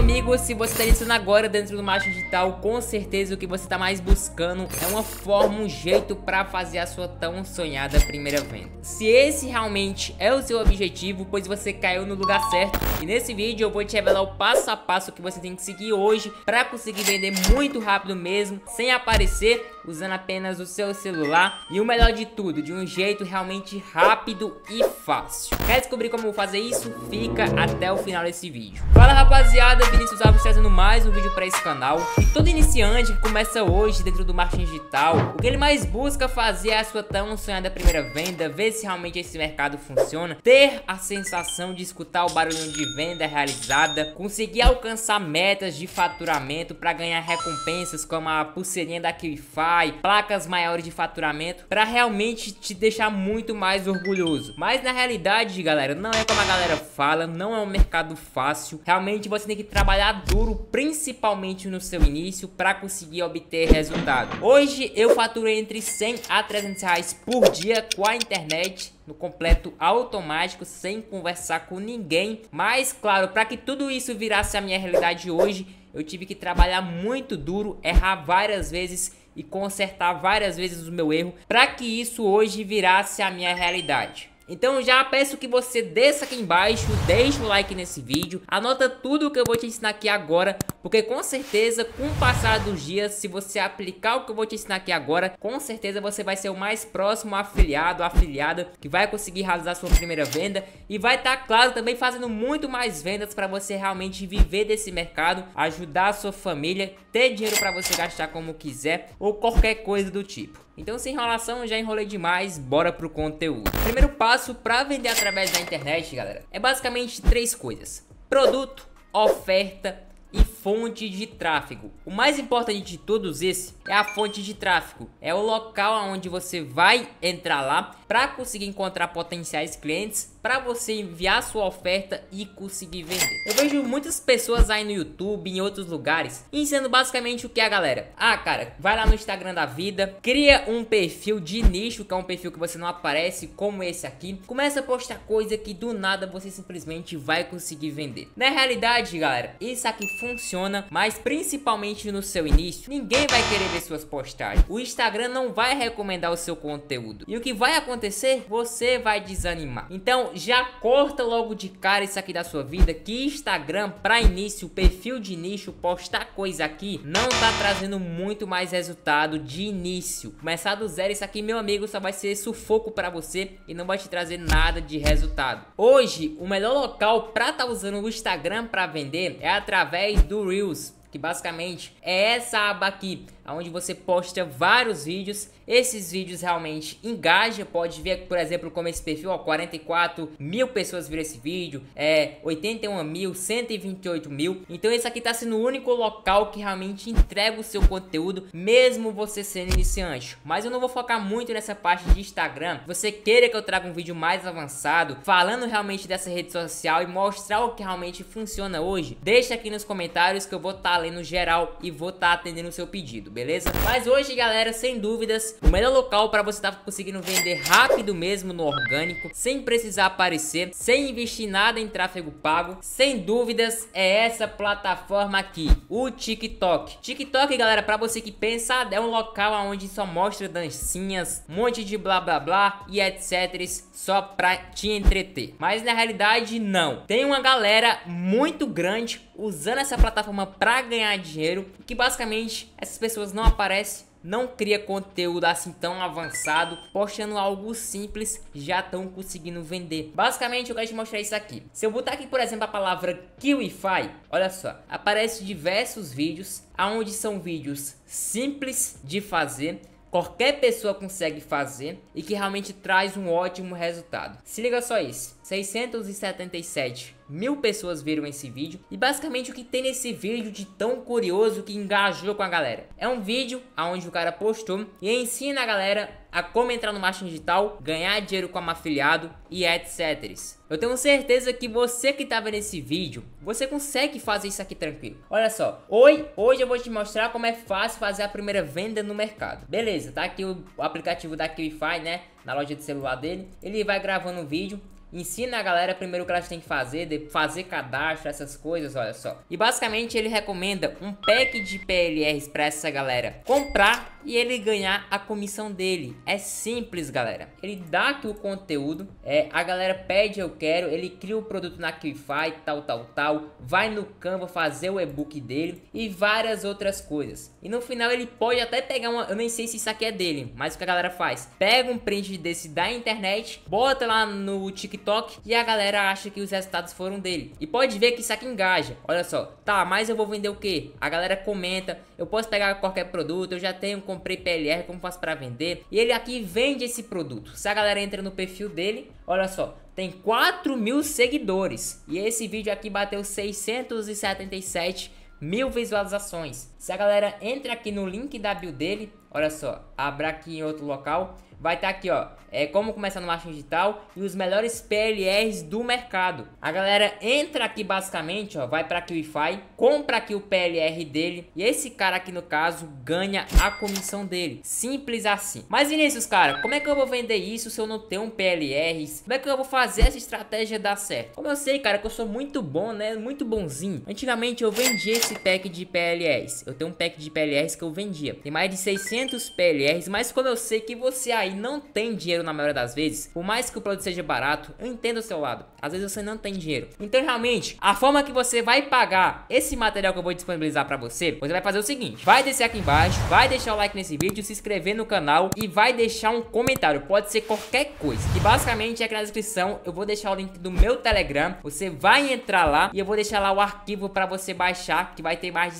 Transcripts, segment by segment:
amigo, se você está iniciando agora dentro do marketing digital, com certeza o que você está mais buscando é uma forma, um jeito para fazer a sua tão sonhada primeira venda. Se esse realmente é o seu objetivo, pois você caiu no lugar certo. E nesse vídeo eu vou te revelar o passo a passo que você tem que seguir hoje para conseguir vender muito rápido mesmo, sem aparecer, usando apenas o seu celular. E o melhor de tudo, de um jeito realmente rápido e fácil. Quer descobrir como fazer isso? Fica até o final desse vídeo. Fala rapaziada, Vinícius Alves trazendo mais um vídeo para esse canal. E todo iniciante que começa hoje dentro do marketing digital, o que ele mais busca fazer é a sua tão sonhada primeira venda, ver se realmente esse mercado funciona, ter a sensação de escutar o barulho de venda realizada, conseguir alcançar metas de faturamento para ganhar recompensas como a pulseirinha da QIFI, placas maiores de faturamento, para realmente te deixar muito mais orgulhoso. Mas na realidade, galera, não é como a galera fala, não é um mercado fácil. Realmente você tem que trabalhar duro, principalmente no seu início, para conseguir obter resultado. Hoje eu faturo entre 100 a 300 reais por dia com a internet, no completo automático, sem conversar com ninguém. Mas claro, para que tudo isso virasse a minha realidade hoje, eu tive que trabalhar muito duro, errar várias vezes e consertar várias vezes o meu erro, para que isso hoje virasse a minha realidade. Então já peço que você desça aqui embaixo, deixe o like nesse vídeo, anota tudo o que eu vou te ensinar aqui agora, porque com certeza com o passar dos dias, se você aplicar o que eu vou te ensinar aqui agora, com certeza você vai ser o mais próximo afiliado, afiliada, que vai conseguir realizar sua primeira venda e vai estar, claro, também fazendo muito mais vendas para você realmente viver desse mercado, ajudar a sua família, ter dinheiro para você gastar como quiser ou qualquer coisa do tipo. Então, sem enrolação, já enrolei demais, bora pro conteúdo. Primeiro passo para vender através da internet, galera, é basicamente três coisas: produto, oferta e fonte de tráfego. O mais importante de todos esses é a fonte de tráfego. É o local onde você vai entrar lá para conseguir encontrar potenciais clientes, para você enviar sua oferta e conseguir vender. Eu vejo muitas pessoas aí no YouTube, em outros lugares, ensinando basicamente o que a galera: ah, cara, vai lá no Instagram da vida, cria um perfil de nicho, que é um perfil que você não aparece, como esse aqui, começa a postar coisa que do nada você simplesmente vai conseguir vender. Na realidade, galera, isso aqui funciona, mas principalmente no seu início, ninguém vai querer ver suas postagens. O Instagram não vai recomendar o seu conteúdo. E o que vai acontecer? Você vai desanimar. Então, já corta logo de cara isso aqui da sua vida, que Instagram para início, perfil de nicho, postar coisa aqui não tá trazendo muito mais resultado de início. Começar do zero, isso aqui, meu amigo, só vai ser sufoco para você e não vai te trazer nada de resultado. Hoje, o melhor local para tá usando o Instagram para vender é através do Reels, que basicamente é essa aba aqui, onde você posta vários vídeos. Esses vídeos realmente engajam. Pode ver, por exemplo, como esse perfil, ó, 44 mil pessoas viram esse vídeo, 81 mil, 128 mil. Então esse aqui tá sendo o único local que realmente entrega o seu conteúdo, mesmo você sendo iniciante. Mas eu não vou focar muito nessa parte de Instagram. Você queira que eu traga um vídeo mais avançado, falando realmente dessa rede social e mostrar o que realmente funciona hoje, deixa aqui nos comentários que eu vou estar lendo geral e vou estar atendendo o seu pedido, beleza? Mas hoje, galera, sem dúvidas, o melhor local para você estar conseguindo vender rápido mesmo no orgânico, sem precisar aparecer, sem investir nada em tráfego pago, sem dúvidas, é essa plataforma aqui, o TikTok. TikTok, galera, para você que pensa, é um local onde só mostra dancinhas, um monte de blá blá blá e etc, só pra te entreter. Mas na realidade não, tem uma galera muito grande usando essa plataforma para ganhar dinheiro, que basicamente essas pessoas não aparecem, não cria conteúdo assim tão avançado, postando algo simples, já estão conseguindo vender. Basicamente eu quero te mostrar isso aqui. Se eu botar aqui, por exemplo, a palavra QIFI, olha só, aparece diversos vídeos, onde são vídeos simples de fazer, qualquer pessoa consegue fazer e que realmente traz um ótimo resultado. Se liga só isso, 677 mil pessoas viram esse vídeo. E basicamente o que tem nesse vídeo de tão curioso que engajou com a galera? É um vídeo onde o cara postou e ensina a galera a como entrar no marketing digital, ganhar dinheiro como afiliado e etc. Eu tenho certeza que você que tá vendo esse vídeo, você consegue fazer isso aqui tranquilo. Olha só, hoje eu vou te mostrar como é fácil fazer a primeira venda no mercado. Beleza, tá aqui o aplicativo da QIFI, né, na loja de celular dele. Ele vai gravando o vídeo ensina a galera primeiro o que elas têm que fazer, de fazer cadastro, essas coisas, olha só. E basicamente ele recomenda um pack de PLRs pra essa galera comprar e ele ganhar a comissão dele. É simples, galera. Ele dá aqui o conteúdo, a galera pede eu quero, ele cria o produto na QIFI, tal, vai no Canva fazer o e-book dele e várias outras coisas. E no final ele pode até pegar uma, eu nem sei se isso aqui é dele, mas o que a galera faz? Pega um print desse da internet, bota lá no TikTok e a galera acha que os resultados foram dele. E pode ver que isso aqui engaja. Olha só, tá, mas eu vou vender o que? A galera comenta, eu posso pegar qualquer produto, eu já tenho, comprei PLR, como faço para vender? E ele aqui vende esse produto. Se a galera entra no perfil dele, olha só, tem 4.000 seguidores. E esse vídeo aqui bateu 677 mil visualizações. Se a galera entra aqui no link da bio dele, olha só, abra aqui em outro local, vai estar aqui, ó, como começar no marketing digital e os melhores PLRs do mercado. A galera entra aqui basicamente, ó, vai para aqui o QIFI, compra aqui o PLR dele e esse cara aqui no caso ganha a comissão dele. Simples assim. Mas Vinícius, cara, como é que eu vou vender isso se eu não tenho um PLRs? Como é que eu vou fazer essa estratégia dar certo? Como eu sei, cara, que eu sou muito bom, né? Muito bonzinho. Antigamente eu vendia esse pack de PLRs. Eu tenho um pack de PLRs que eu vendia. Tem mais de 600 PLRs, mas como eu sei que você aí não tem dinheiro na maioria das vezes, por mais que o produto seja barato, eu entendo o seu lado. Às vezes você não tem dinheiro. Então realmente, a forma que você vai pagar esse material que eu vou disponibilizar pra você, você vai fazer o seguinte: vai descer aqui embaixo, vai deixar o like nesse vídeo, se inscrever no canal e vai deixar um comentário, pode ser qualquer coisa. E basicamente aqui na descrição eu vou deixar o link do meu Telegram, você vai entrar lá e eu vou deixar lá o arquivo pra você baixar, que vai ter mais de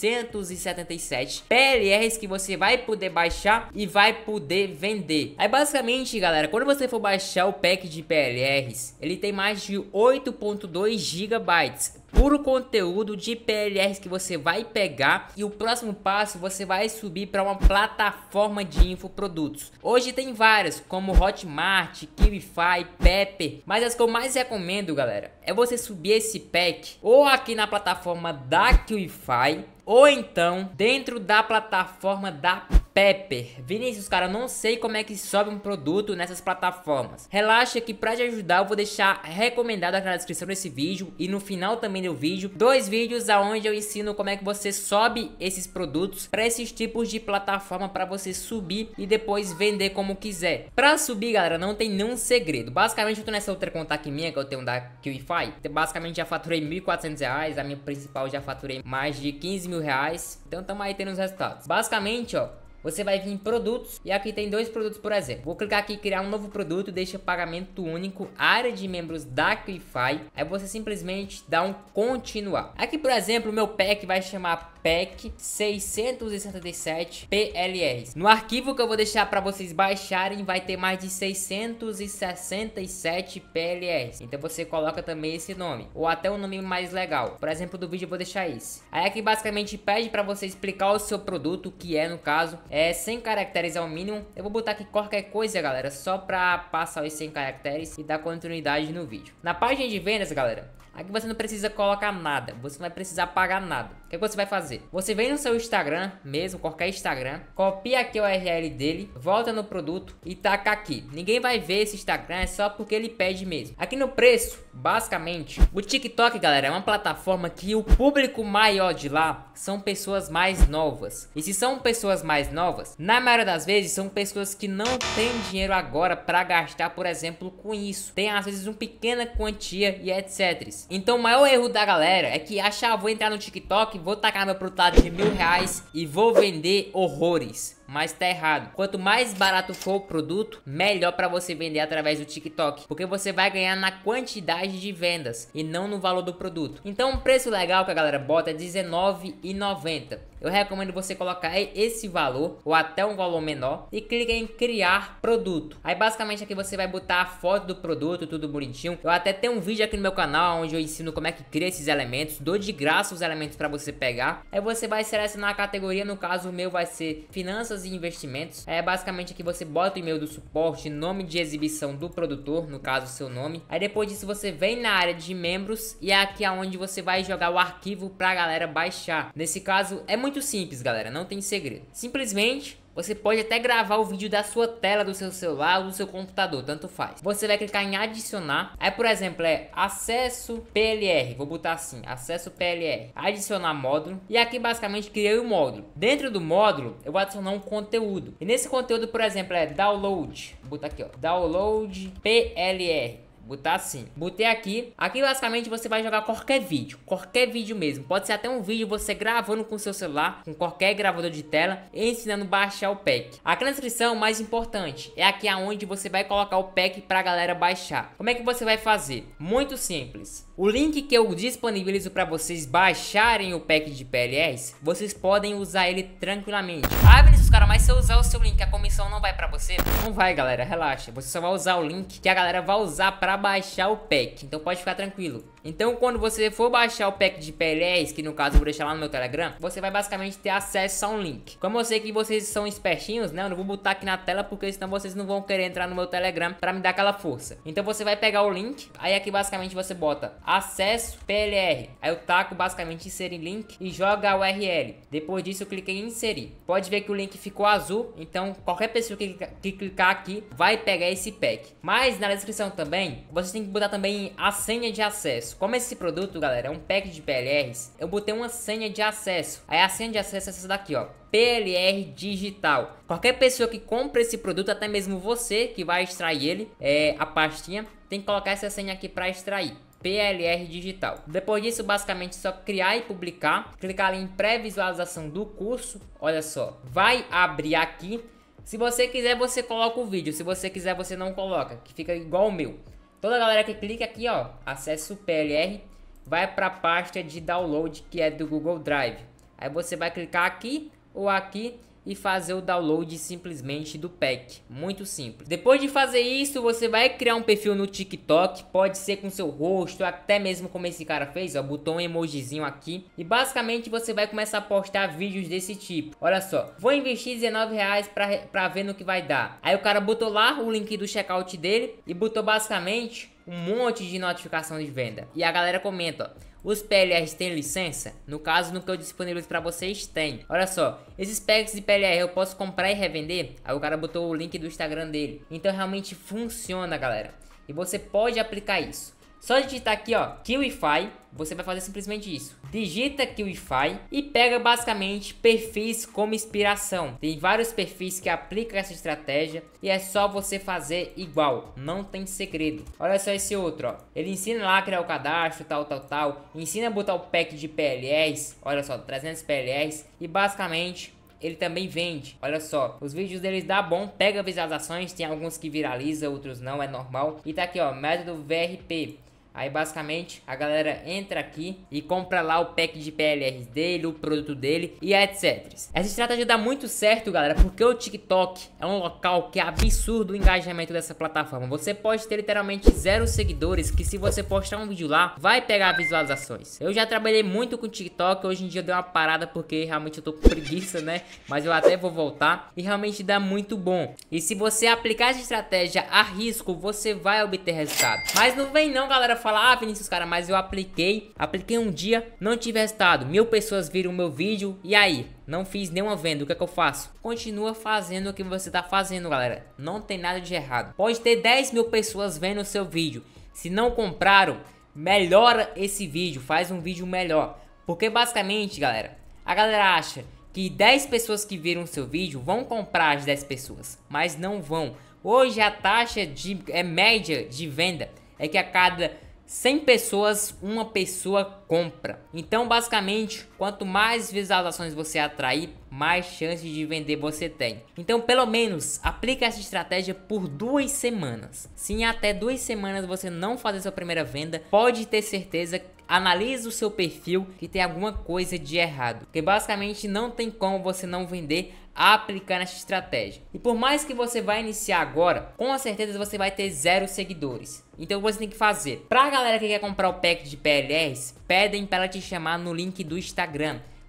677 PLRs que você vai poder baixar e vai poder vender. Aí basicamente, galera, quando você for baixar o pack de PLRs, ele tem mais de 8.2 GB puro conteúdo de PLRs que você vai pegar e o próximo passo você vai subir para uma plataforma de infoprodutos. Hoje tem várias, como Hotmart, QIFI, Pepper, mas as que eu mais recomendo, galera, é você subir esse pack ou aqui na plataforma da QIFI ou então dentro da plataforma da Pepper. Vinícius, cara, eu não sei como é que sobe um produto nessas plataformas. Relaxa que pra te ajudar eu vou deixar recomendado aqui na descrição desse vídeo e no final também do vídeo, 2 vídeos aonde eu ensino como é que você sobe esses produtos para esses tipos de plataforma para você subir e depois vender como quiser. Pra subir, galera, não tem nenhum segredo. Basicamente eu tô nessa outra conta aqui minha que eu tenho da QIFI. Basicamente já faturei R$1.400, a minha principal já faturei mais de R$15.000. Então tamo aí tendo os resultados. Basicamente, ó, você vai vir em produtos e aqui tem 2 produtos, por exemplo. Vou clicar aqui em criar um novo produto, deixa pagamento único, área de membros da QIFI. Aí você simplesmente dá um continuar. Aqui, por exemplo, o meu pack vai chamar pack 677 PLRs. No arquivo que eu vou deixar para vocês baixarem vai ter mais de 667 PLRs. Então você coloca também esse nome ou até um nome mais legal. Por exemplo, do vídeo eu vou deixar esse. Aí aqui basicamente pede para você explicar o seu produto, que é no caso 100 caracteres ao mínimo. Eu vou botar aqui qualquer coisa, galera, só para passar os 100 caracteres e dar continuidade no vídeo. Na página de vendas, galera, aqui você não precisa colocar nada, você não vai precisar pagar nada. O que você vai fazer? Você vem no seu Instagram mesmo, qualquer Instagram, copia aqui a URL dele, volta no produto e taca aqui. Ninguém vai ver esse Instagram, é só porque ele pede mesmo. Aqui no preço, basicamente, o TikTok, galera, é uma plataforma que o público maior de lá são pessoas mais novas. E se são pessoas mais novas, na maioria das vezes são pessoas que não têm dinheiro agora para gastar, por exemplo, com isso. Tem às vezes uma pequena quantia e etc. Então o maior erro da galera é que acha, vou entrar no TikTok, vou tacar meu produto de R$1.000 e vou vender horrores. Mas tá errado. Quanto mais barato for o produto, melhor para você vender através do TikTok, porque você vai ganhar na quantidade de vendas e não no valor do produto. Então um preço legal que a galera bota é R$19,90. Eu recomendo você colocar esse valor ou até um valor menor e clica em criar produto. Aí basicamente aqui você vai botar a foto do produto, tudo bonitinho. Eu até tenho um vídeo aqui no meu canal onde eu ensino como é que cria esses elementos, dou de graça os elementos para você pegar. Aí você vai selecionar a categoria, no caso o meu vai ser finanças e investimentos. Basicamente aqui você bota o e-mail do suporte, nome de exibição do produtor, no caso seu nome. Aí depois disso você vem na área de membros e é aqui aonde você vai jogar o arquivo pra galera baixar. Nesse caso é muito simples, galera, não tem segredo. Simplesmente você pode até gravar o vídeo da sua tela, do seu celular ou do seu computador, tanto faz. Você vai clicar em adicionar, aí por exemplo é acesso PLR, vou botar assim, acesso PLR, adicionar módulo, e aqui basicamente criei o módulo. Dentro do módulo eu vou adicionar um conteúdo, e nesse conteúdo por exemplo é download, vou botar aqui ó, download PLR. Botar assim, botei aqui basicamente você vai jogar qualquer vídeo mesmo, pode ser até um vídeo você gravando com seu celular, com qualquer gravador de tela, ensinando a baixar o pack. Aqui na descrição, o mais importante, é aqui aonde você vai colocar o pack pra galera baixar. Como é que você vai fazer? Muito simples. O link que eu disponibilizo para vocês baixarem o pack de PLRs, vocês podem usar ele tranquilamente. Ah, Vinícius, cara, mas se eu usar o seu link, a comissão não vai para você? Não vai, galera, relaxa. Você só vai usar o link que a galera vai usar para baixar o pack. Então pode ficar tranquilo. Então quando você for baixar o pack de PLRs, que no caso eu vou deixar lá no meu Telegram, você vai basicamente ter acesso a um link. Como eu sei que vocês são espertinhos, né, eu não vou botar aqui na tela porque senão vocês não vão querer entrar no meu Telegram para me dar aquela força. Então você vai pegar o link, aí aqui basicamente você bota acesso PLR, aí eu taco basicamente inserir link e joga a URL. Depois disso eu cliquei em inserir. Pode ver que o link ficou azul, então qualquer pessoa que clicar aqui vai pegar esse pack. Mas na descrição também, você tem que botar também a senha de acesso. Como esse produto, galera, é um pack de PLRs, eu botei uma senha de acesso. Aí a senha de acesso é essa daqui, ó, PLR digital. Qualquer pessoa que compra esse produto, até mesmo você que vai extrair ele, a pastinha, tem que colocar essa senha aqui para extrair. PLR digital. Depois disso, basicamente só criar e publicar, clicar ali em pré-visualização do curso. Olha só, vai abrir aqui. Se você quiser, você coloca o vídeo. Se você quiser, você não coloca, que fica igual o meu. Toda galera que clica aqui, ó, acessa o PLR, vai para a pasta de download que é do Google Drive. Aí você vai clicar aqui ou aqui e fazer o download simplesmente do pack. Muito simples. Depois de fazer isso, você vai criar um perfil no TikTok. Pode ser com seu rosto, até mesmo como esse cara fez, ó, botou um emojizinho aqui. E basicamente você vai começar a postar vídeos desse tipo. Olha só, vou investir R$19 pra ver no que vai dar. Aí o cara botou lá o link do checkout dele e botou basicamente um monte de notificação de venda. E a galera comenta, ó, os PLRs têm licença? No caso, no que eu disponibilizo para vocês, tem. Olha só, esses packs de PLR eu posso comprar e revender? Aí o cara botou o link do Instagram dele. Então realmente funciona, galera. E você pode aplicar isso. Só digitar aqui, ó, QIFI, você vai fazer simplesmente isso. Digita QIFI e pega basicamente perfis como inspiração. Tem vários perfis que aplicam essa estratégia e é só você fazer igual, não tem segredo. Olha só esse outro, ó. Ele ensina lá a criar o cadastro, tal. Ensina a botar o pack de PLRs, olha só, 300 PLRs e basicamente ele também vende. Olha só, os vídeos deles dá bom, pega visualizações, tem alguns que viraliza, outros não, é normal. E tá aqui, ó, método VRP. Aí basicamente a galera entra aqui e compra lá o pack de PLRs dele, o produto dele e etc. Essa estratégia dá muito certo, galera, porque o TikTok é um local que é absurdo o engajamento dessa plataforma. Você pode ter literalmente 0 seguidores que se você postar um vídeo lá, vai pegar visualizações. Eu já trabalhei muito com o TikTok, hoje em dia eu dei uma parada porque realmente eu tô com preguiça, né? Mas eu até vou voltar e realmente dá muito bom. E se você aplicar essa estratégia a risco, você vai obter resultado. Mas não vem não, galera, falar, ah, Vinícius, cara, mas eu apliquei um dia, não tive resultado, 1000 pessoas viram o meu vídeo e aí? Não fiz nenhuma venda, o que é que eu faço? Continua fazendo o que você tá fazendo, galera, não tem nada de errado. Pode ter 10.000 pessoas vendo o seu vídeo, se não compraram, melhora esse vídeo, faz um vídeo melhor. Porque basicamente, galera, a galera acha que 10 pessoas que viram o seu vídeo vão comprar as 10 pessoas, mas não vão. Hoje a taxa média de venda é que a cada 100 pessoas, uma pessoa compra. Então basicamente, quanto mais visualizações você atrair, mais chances de vender você tem. Então pelo menos aplica essa estratégia por 2 semanas. Se em até 2 semanas você não fazer sua primeira venda, pode ter certeza, analisa o seu perfil que tem alguma coisa de errado. Porque basicamente não tem como você não vender aplicando essa estratégia. E por mais que você vai iniciar agora, com certeza você vai ter 0 seguidores. Então você tem que fazer. Pra galera que quer comprar o pack de PLRs, pedem para ela te chamar no link do Instagram.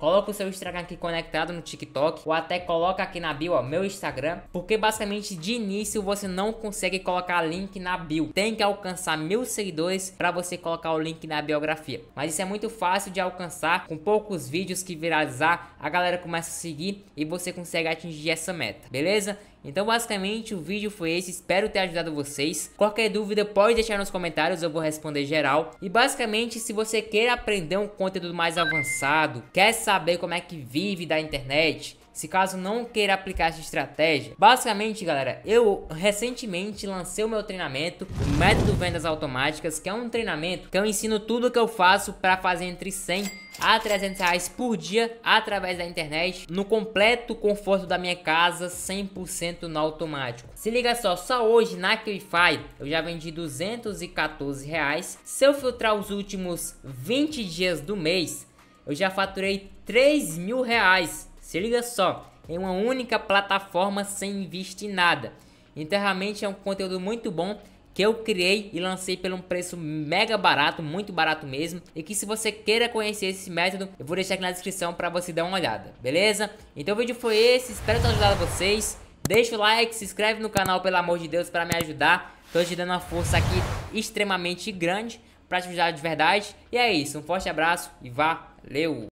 coloca o seu Instagram aqui conectado no TikTok, ou até coloca aqui na bio, ó, meu Instagram, porque basicamente de início você não consegue colocar link na bio, tem que alcançar 1000 seguidores para você colocar o link na biografia, mas isso é muito fácil de alcançar, com poucos vídeos que viralizar, a galera começa a seguir e você consegue atingir essa meta, beleza? Então basicamente o vídeo foi esse, espero ter ajudado vocês. Qualquer dúvida pode deixar nos comentários, eu vou responder geral. E basicamente se você quer aprender um conteúdo mais avançado, quer saber como é que vive da internet, se caso não queira aplicar essa estratégia, basicamente galera, eu recentemente lancei o meu treinamento, o Método Vendas Automáticas, que é um treinamento que eu ensino tudo o que eu faço para fazer entre 100 a 300 reais por dia através da internet, no completo conforto da minha casa, 100% no automático. Se liga só hoje na QIFI eu já vendi 214 reais. Se eu filtrar os últimos 20 dias do mês, eu já faturei 3.000 reais. Se liga só, em uma única plataforma sem investir em nada. Então realmente é um conteúdo muito bom que eu criei e lancei por um preço mega barato, muito barato mesmo. E que se você queira conhecer esse método, eu vou deixar aqui na descrição para você dar uma olhada, beleza? Então o vídeo foi esse, espero ter ajudado vocês. Deixa o like, se inscreve no canal pelo amor de Deus para me ajudar. Tô te dando uma força aqui extremamente grande para te ajudar de verdade. E é isso, um forte abraço e valeu!